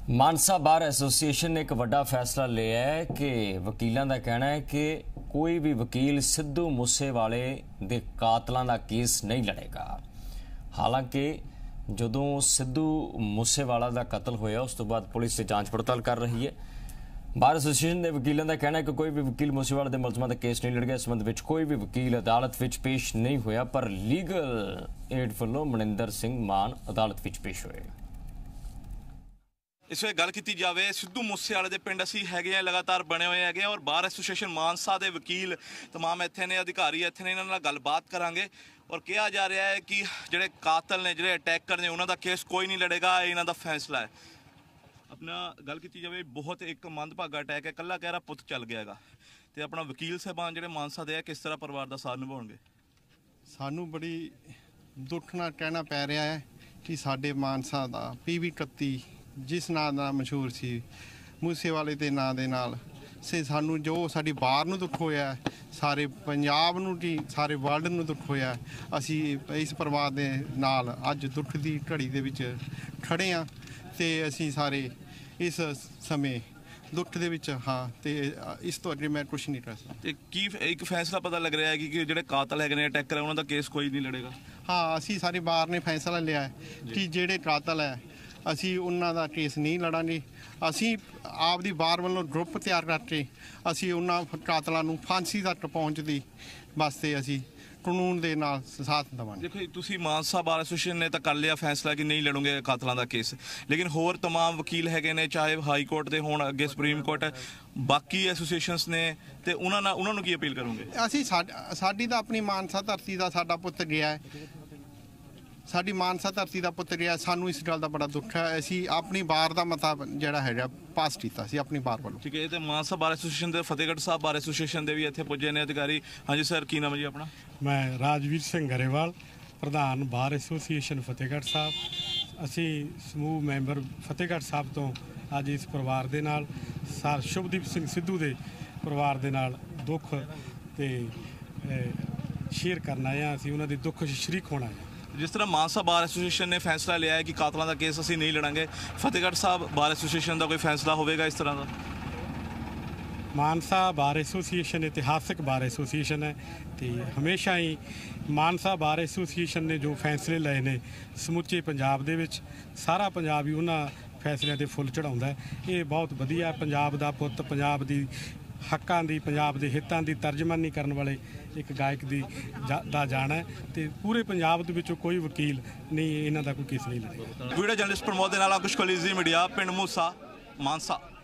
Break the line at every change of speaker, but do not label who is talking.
मानसा बार association ने एक वड्डा फैसला लिया है कि वकीलों का कहना है कि कोई भी वकील सिद्धू मूसेवाले दे कातलों का केस नहीं लड़ेगा। हालांकि जदों सिद्धू मूसेवाला का कतल होया उस तो बाद पुलिस से जांच पड़ताल कर रही है। बार एसोसीएशन के वकीलों का कहना है कि कोई भी वकील मूसेवाले के मुलजमान का केस नहीं लड़ गया। इस संबंध में कोई भी वकील अदालत में पेश नहीं होया, पर लीगल एड वालों मनिंदर सिंह मान अदालत में पेश होए।
इस वे गल की जाए सिद्धू मूसेवाले के पिंड असी है लगातार बने हुए हैं और बार एसोसीएशन मानसा के वकील तमाम इतने ने अधिकारी इतने ने इन्होंने गलबात करांगे और कहा जा रहा है कि जोड़े कातल ने जोड़े अटैकर ने उन्होंने केस कोई नहीं लड़ेगा, इन्हों का फैसला है। अपना गल की जाए बहुत एक मंदभागा अटैक है, कला कह रहा पुत चल गया तो अपना वकील साहबान जो मानसा दे किस तरह परिवार का साथ निभाएंगे।
सानू बड़ी दुख नाल कहना पै रहा है कि साडे मानसा का PV 31 जिस नाम का मशहूर सी मूसेवाले के नाम के नाल से सानू जो साडी बार नूं दुख होया, सारे पंजाब नूं की सारे वर्ल्ड नूं दुख होया। असी इस परिवार के नाल अज दुख की घड़ी दे विच खड़े हाँ ते असी सारे इस समय दुख दे विच हाँ ते इस तो अगे मैं कुछ नहीं कर सकता।
की एक फैसला पता लग रहा है कि जोड़े कातल है अटैकर है उन्होंने केस कोई नहीं लड़ेगा।
हाँ असी सारी बार ने फैसला लिया है कि जोड़े कातल है असी उन्हों का केस नहीं लड़ांगे। असी आपदी बार वालों ग्रुप तैयार करके असी उन्होंने कातलों को फांसी तक पहुँचने वास्ते असी कानून के नाल साथ देवांगे।
देखो तुसी मानसा बार एसोसीएशन ने तो कर लिया फैसला कि नहीं लड़ोगे कातलों का केस, लेकिन होर तमाम वकील है चाहे हाई कोर्ट के होण अगे सुप्रीम कोर्ट बाकी एसोसीएशनस ने ते उन्होंने की अपील करोगे।
असी साडी तां अपनी मानसा धरती का साडा पुत गया है, साडी मानसा धरती का पुत गया, सानू इस गल का बड़ा दुख है। असी अपनी बार का मता जिहड़ा है पास किया अपनी बार वालों।
ठीक है, तो मानसा बार एसोसीएशन के फतेहगढ़ साहब बार एसोसीएशन के भी इतने पुजे ने अधिकारी। हाँ जी सर, की नाम है जी अपना?
मैं राजवीर सिंह गरेवाल, प्रधान बार एसोसीएशन फतेहगढ़ साहब। असी समूह मैंबर फतेहगढ़ साहब तो अज इस परिवार के नाल शुभदीप सिंह सिद्धू के परिवार के नाल दुख ते शेयर करना आए, असी उन्होंने दुख शरीक होना है।
जिस तरह मानसा बार एसोसीएशन ने फैसला लिया है कि कातलों का केस असी नहीं लड़ांगे, फतेहगढ़ साहब बार एसोसीएशन का कोई फैसला होगा इस तरह का?
मानसा बार एसोसीएशन इतिहासक बार एसोसीएशन है तो हमेशा ही मानसा बार एसोसीएशन ने जो फैसले लए ने समुचे पंजाब दे विच सारा पंजाब ही उन्होंने फैसलों के फुल चढ़ाउंदा है। ये बहुत वधिया पंजाब दा पुत, पंजाब दी हक्कां दी, पंजाब के हितों की तर्जमानी करने वाले एक गायक दा जाना है तो पूरे पंजाब दे विचों कोई वकील नहीं इन्हां दा कोई केस नहीं लड़ेगा।
वीडियो जर्नलिस्ट प्रमोद दे नाल अंकुश कोहली, जी मीडिया, पिंड मूसा, मानसा।